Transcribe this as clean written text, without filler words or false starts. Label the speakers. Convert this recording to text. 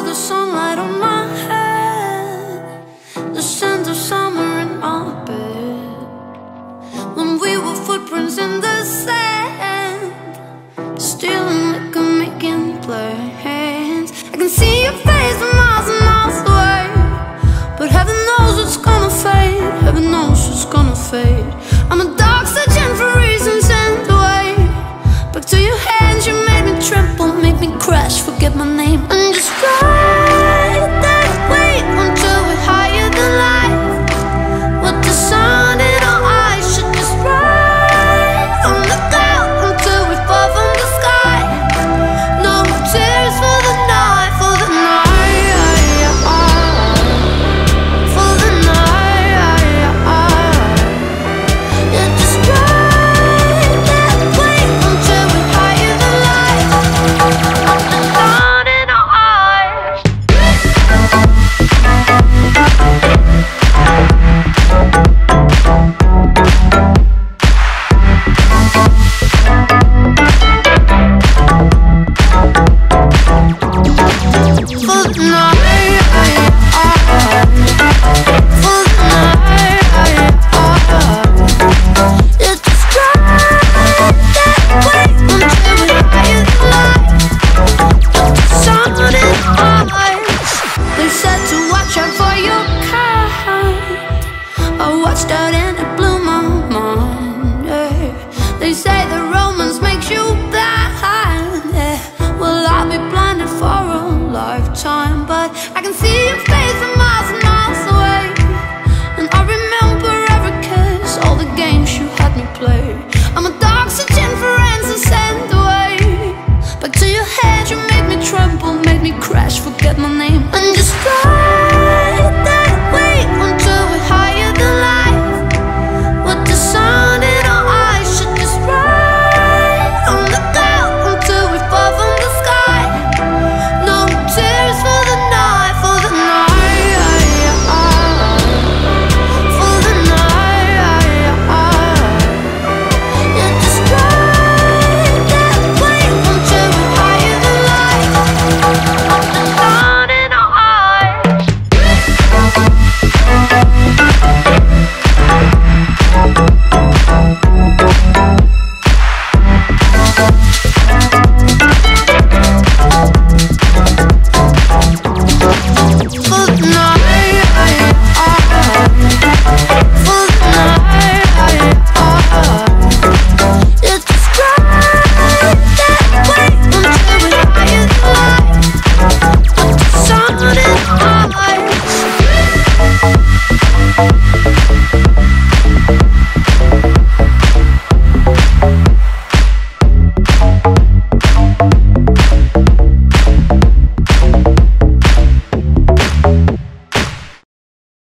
Speaker 1: the sunlight on my head, the scent of summer in my bed. When we were footprints in the sand, stealing liquor, making plans. I can see your face from miles and miles away, but heaven knows it's gonna fade. Heaven knows it's gonna fade.